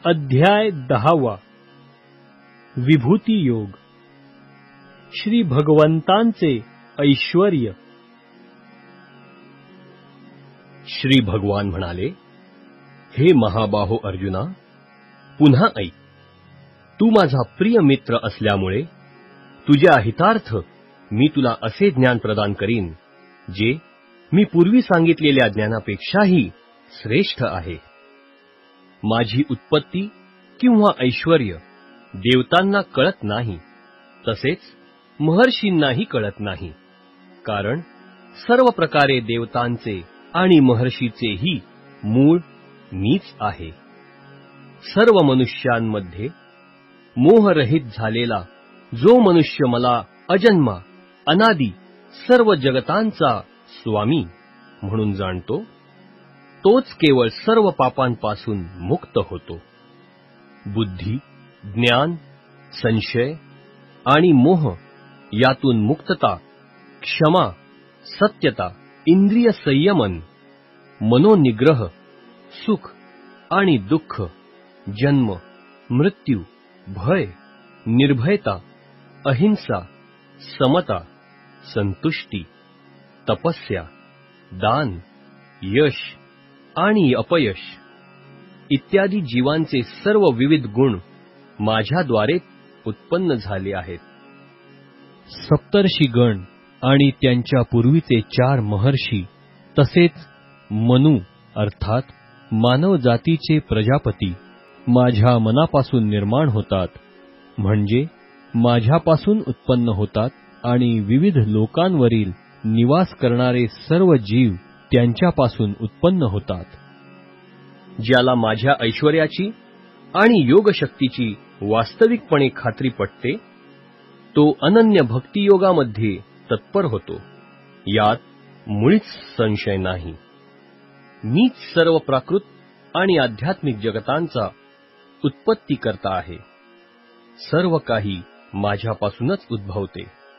अध्याय 10 विभूती योग. श्री भगवंतांचे ऐश्वर्य. श्री भगवान म्हणाले, हे महाबाहो अर्जुना, पुन्हा ऐक. तू माझा प्रिय मित्र असल्यामुळे तुझ्या हितार्थ मी तुला असे ज्ञान प्रदान करीन जे मी पूर्वी सांगितलेल्या ज्ञानापेक्षाही श्रेष्ठ आहे. माझी उत्पत्ती किंवा ऐश्वर्य देवतांना कळत नाही, तसेच महर्षींनाही कळत नाही, कारण सर्व प्रकारे देवतांचे आणि महर्षीचेही मूळ मीच आहे. सर्व मनुष्यांमध्ये मोहरहित झालेला जो मनुष्य मला अजन्मा अनादी सर्व जगतांचा स्वामी म्हणून जाणतो, तोच केवळ सर्व पापांपासून मुक्त होतो. बुद्धी, ज्ञान, संशय आणि मोह यातून मुक्तता, क्षमा, सत्यता, इंद्रिय संयमन, मनोनिग्रह, सुख आणि दुःख, जन्म, मृत्यू, भय, निर्भयता, अहिंसा, समता, संतुष्टी, तपस्या, दान, यश आणि अपयश इत्यादी जीवांचे सर्व विविध गुण माझ्याद्वारे उत्पन्न झाले आहेत. सप्तर्षी गण आणि त्यांच्या पूर्वीचे 4 महर्षी तसेच मनु अर्थात मानव जातीचे प्रजापती माझ्या मनापासून निर्माण होतात, म्हणजे माझ्यापासून उत्पन्न होतात, आणि विविध लोकांवरील निवास करणारे सर्व जीव त्यांच्यापासून उत्पन्न होतात. ज्याला माझ्या ऐश्वर्याची आणि योगशक्तीची वास्तविकपणे खात्री पटते, तो अनन्य भक्तियोगामध्ये तत्पर होतो. यात मुळीच संशय नाही. मीच सर्व प्राकृत आणि आध्यात्मिक जगतांचा उत्पत्ती करता आहे. सर्व काही माझ्यापासूनच उद्भवते.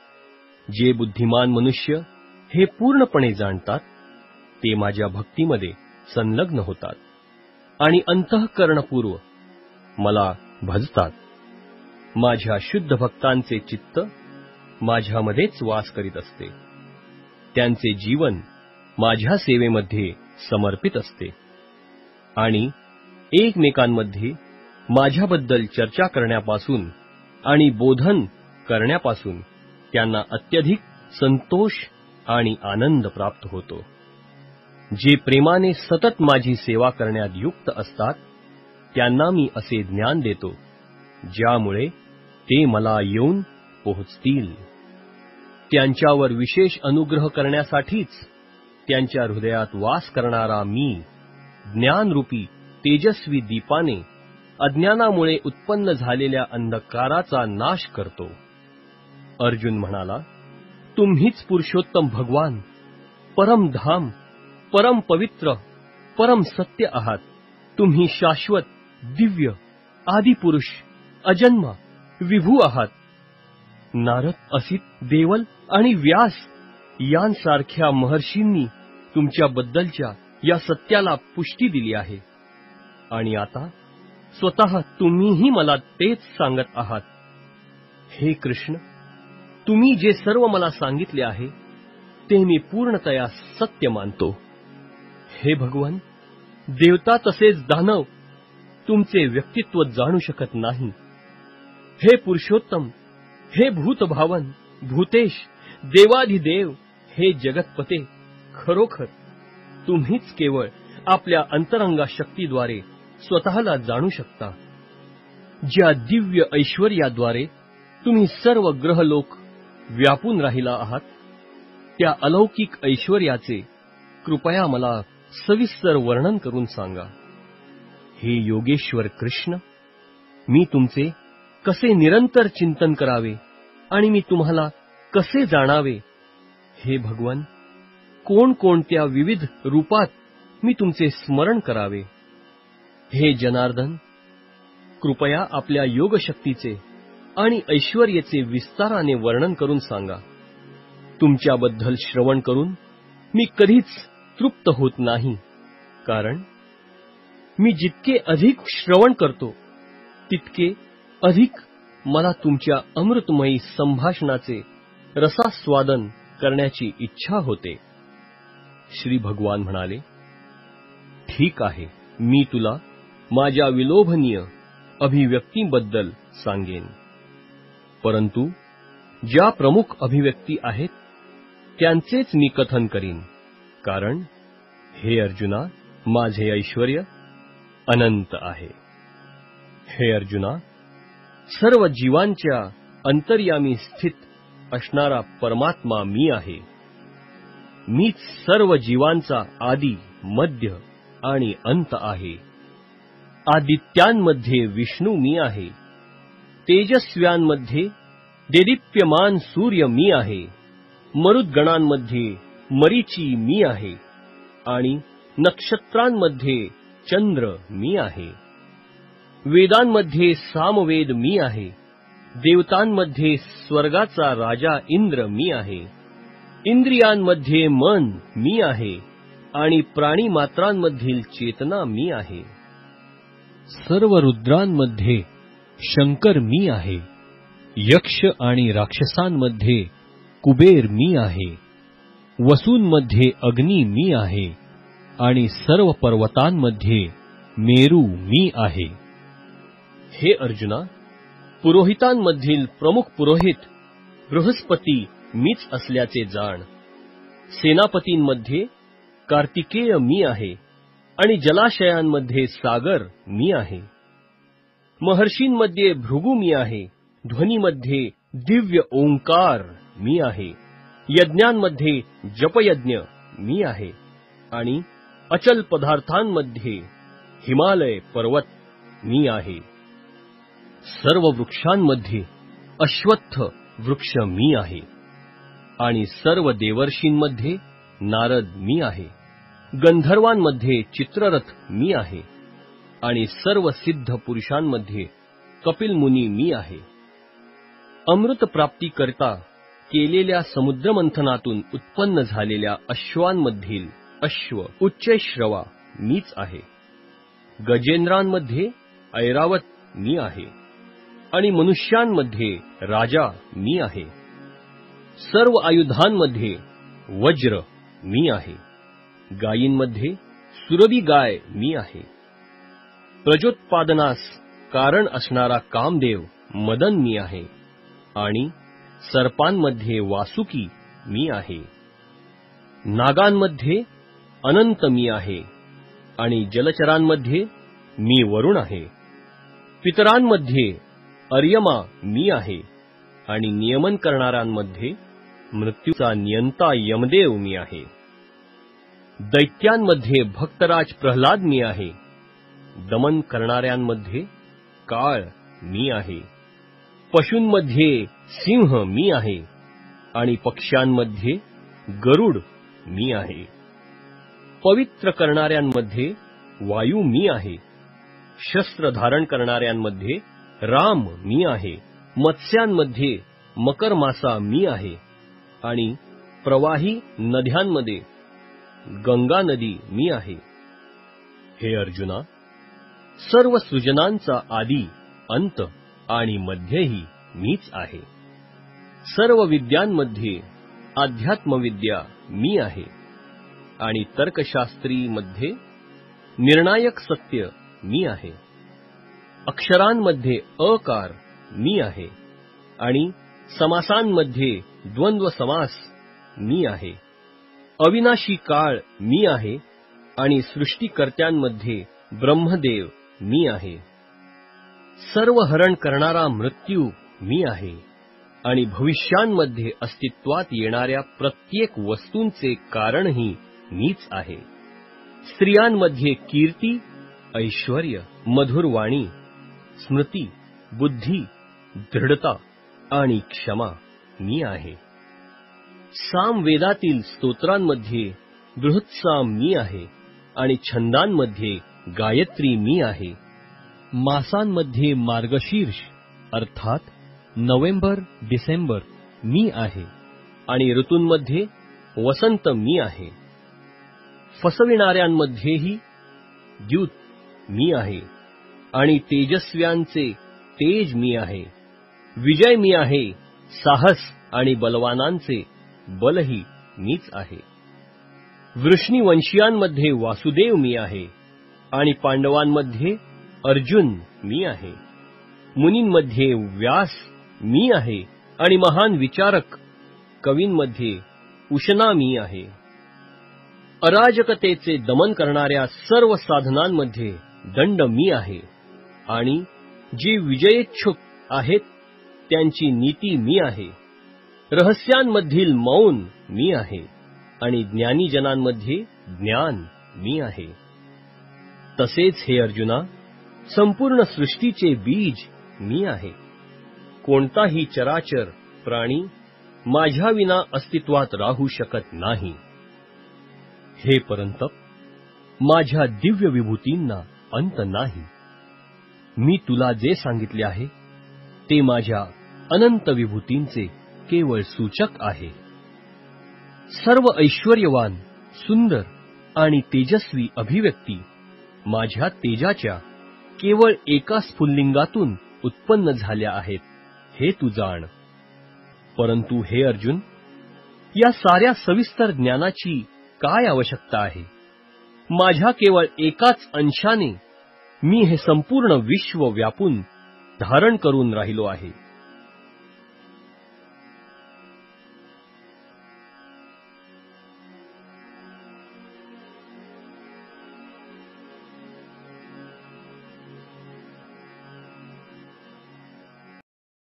जे बुद्धिमान मनुष्य हे पूर्णपणे जाणतात, ते माझ्या भक्तीमध्ये संलग्न होतात आणि अंतःकरणपूर्व मला भजतात. माझ्या शुद्ध भक्तांचे चित्त माझ्यामध्येच वास करीत असते. त्यांचे जीवन माझ्या सेवेमध्ये समर्पित असते आणि एकमेकांमध्ये माझ्याबद्दल चर्चा करण्यापासून आणि बोधन करण्यापासून त्यांना अत्यधिक संतोष आणि आनंद प्राप्त होतो. जे प्रेमाने सतत माझी सेवा करण्यात युक्त असतात, त्यांना मी असे ज्ञान देतो, ज्यामुळे ते मला येऊन पोहोचतील. त्यांच्यावर विशेष अनुग्रह करण्यासाठीच त्यांच्या हृदयात वास करणारा मी ज्ञानरूपी तेजस्वी दीपाने अज्ञानामुळे उत्पन्न झालेल्या अंधकाराचा नाश करतो. अर्जुन म्हणाला, तुम्हीच पुरुषोत्तम भगवान, परम धाम, परम पवित्र, परम सत्य आहात. तुम्ही शाश्वत, दिव्य, आदिपुरुष, अजन्मा, विभू आहात. नारद, असित, देवल आणि व्यास यांसारख्या महर्षींनी तुमच्याबद्दलच्या या सत्याला पुष्टी दिली आहे, आणि आता स्वतः तुम्हीही मला तेच सांगत आहात. हे कृष्ण, तुम्ही जे सर्व मला सांगितले आहे ते मी पूर्णतया सत्य मानतो. हे भगवान, देवता तसेच दानव तुमचे व्यक्तित्व जाणू शकत नाही. हे पुरुषोत्तम, हे भूतभावन, भूतेश, देवाधिदेव, हे जगतपते, खरोखर तुम्हीच केवळ आपल्या अंतरंगा शक्तीद्वारे स्वतःला जाणू शकता. ज्या दिव्य ऐश्वर्याद्वारे तुम्ही सर्व ग्रहलोक व्यापून राहिला आहात, त्या अलौकिक ऐश्वर्याचे कृपया मला सविस्तर वर्णन करून सांगा. हे योगेश्वर कृष्ण, मी तुमचे कसे निरंतर चिंतन करावे आणि मी तुम्हाला कसे जाणावे. हे भगवान, कोणकोणत्या विविध रूपात मी तुमचे स्मरण करावे. हे जनार्दन, कृपया आपल्या योगशक्तीचे आणि ऐश्वर्याचे विस्ताराने वर्णन करून सांगा. तुमच्याबद्दल श्रवण करून मी कधीच तृप्त होत नाही, कारण मी जितके अधिक श्रवण करतो तितके अधिक मला तुमच्या अमृतमयी संभाषणाचे रसास्वादन करण्याची इच्छा होते. श्री भगवान म्हणाले, ठीक आहे, मी तुला माझ्या विलोभनीय अभिव्यक्तीबद्दल सांगेन. परंतु ज्या प्रमुख अभिव्यक्ती आहेत त्यांचेच मी कथन करीन, कारण हे अर्जुना, माझे ऐश्वर्य अनंत आहे. हे अर्जुना, सर्व जीवांच्या अंतर्यामी स्थित असणारा परमात्मा मी आहे. मीच सर्व जीवांचा आदी, मध्य आणि अंत आहे. आदित्यांमध्ये विष्णू मी आहे. तेजस्व्यांमध्ये देदीप्यमान सूर्य मी आहे. मरुद्गणांमध्ये मरीची मी आहे आणि नक्षत्रांमध्ये चंद्र मी आहे. वेदांमध्ये सामवेद मी आहे. देवतांमध्ये स्वर्गाचा राजा इंद्र मी आहे. इंद्रियांमध्ये मन मी आहे आणि प्राणीमात्रांमधील चेतना मी आहे. सर्व रुद्रांमध्ये शंकर मी आहे. यक्ष आणि राक्षसांमध्ये कुबेर मी आहे. वसूंमध्ये अग्नी मी आहे आणि सर्व पर्वतांमध्ये मेरू मी आहे. हे अर्जुना, पुरोहितांमधील प्रमुख पुरोहित बृहस्पती मीच असल्याचे जाण. सेनापतींमध्ये कार्तिकेय मी आहे आणि जलाशयांमध्ये सागर मी आहे. महर्षींमध्ये भृगु मी आहे. ध्वनीमध्ये दिव्य ओंकार मी आहे. यज्ञांमध्ये जपयज्ञ मी आहे आणि अचल पदार्थांमध्ये हिमालय पर्वत मी आहे. सर्व वृक्षांमध्ये अश्वत्थ वृक्ष मी आहे आणि सर्व देवर्षींमध्ये नारद मी आहे. गंधर्वांमध्ये चित्ररथ मी आहे आणि सर्व सिद्ध पुरुषांमध्ये कपिल मुनी मी आहे. अमृत प्राप्तीकरिता केलेल्या समुद्रमंथनातून उत्पन्न झालेल्या अश्वांमधील अश्व उच्चैश्रवा मीच आहे. गजेंद्रांमध्ये ऐरावत मी आहे आणि मनुष्यांमध्ये राजा मी आहे. सर्व आयुधांमध्ये वज्र मी आहे. गायींमध्ये सुरभी गाय मी आहे. प्रजोत्पादनास कारण असणारा कामदेव मदन मी आहे आणि सर्पांमध्ये वासुकी मी आहे. नागांमध्ये अनंत मी आहे आणि जलचरांमध्ये मी वरुण आहे. पितरांमध्ये अर्यमा मी आहे आणि नियमन करणाऱ्यांमध्ये मृत्यूचा नियंता यमदेव मी आहे. दैत्यांमध्ये भक्तराज प्रल्हाद मी आहे. दमन करणाऱ्यांमध्ये काळ मी आहे. पशूंमध्ये सिंह मी आहे आणि पक्ष्यांमध्ये गरुड मी आहे. पवित्र करणाऱ्यांमध्ये वायू मी आहे. शस्त्र धारण करणाऱ्यांमध्ये राम मी आहे. मत्स्यांमध्ये मकर मासा मी आहे आणि प्रवाही नद्यांमध्ये गंगा नदी मी आहे. हे अर्जुना, सर्व सृजनांचा आदी, अंत आणि मध्यही मीच आहे. सर्व विद्यांमध्ये अध्यात्मविद्या मी आहे आणि तर्कशास्त्रीमध्ये निर्णायक सत्य मी आहे. अक्षरांमध्ये अकार मी आहे आणि समासांमध्ये द्वंद्व समास मी आहे. अविनाशी काळ मी आहे आणि सृष्टीकर्त्यांमध्ये ब्रह्मदेव मी आहे. सर्व हरण करणारा मृत्यू मी आहे आणि भविष्यांमध्ये अस्तित्वात येणाऱ्या प्रत्येक वस्तूंचे कारणही मीच आहे. स्त्रियांमध्ये कीर्ती, ऐश्वर्य, मधुर वाणी, स्मृती, बुद्धी, दृढता आणि क्षमा मी आहे. सामवेदातील स्तोत्रांमध्ये बृहत्साम मी आहे आणि छंदांमध्ये गायत्री मी आहे. मासांमध्ये मार्गशीर्ष अर्थात नोव्हेंबर डिसेंबर मी आहे आणि ऋतूंमध्ये वसंत मी आहे. फसविणाऱ्यांमध्येही द्यूत मी आहे, आणि तेजस्व्यांचे तेज मी आहे. विजय मी आहे, साहस आणि बलवानांचे बलही मीच आहे. वृष्णीवंशीयांमध्ये वासुदेव मी आहे, आणि पांडवांमध्ये अर्जुन मी आहे. मुनींमध्ये व्यास मी आहे, आणि महान विचारक कवींमध्ये उशना मी आहे. अराजकतेचे दमन करणाऱ्या सर्व साधनांमध्ये दंड मी आहे, आणि जी विजयेच्छुक आहेत त्यांची नीती मी आहे. रहस्यांमधील मौन मी आहे, आणि ज्ञानीजनांमध्ये ज्ञान मी आहे. तसेच हे अर्जुना, संपूर्ण सृष्टीचे बीज मी आहे. कोणताही चराचर प्राणी माझ्या विना अस्तित्वात राहू शकत नाही. हे परंतप, माझ्या दिव्य विभूतींना अंत नाही. मी तुला जे सांगितले आहे ते माझ्या अनंत विभूतींचे केवळ सूचक आहे. सर्व ऐश्वर्यवान, सुंदर आणि तेजस्वी अभिव्यक्ती माझ्या तेजाच्या केवळ एका स्फुल्लिंगातून उत्पन्न झाल्या आहेत, हे तू जाण. परंतु हे अर्जुन, या साऱ्या सविस्तर ज्ञानाची काय आवश्यकता आहे? माझ्या केवळ एकाच अंशाने मी हे संपूर्ण विश्व व्यापून धारण करून राहिलो आहे.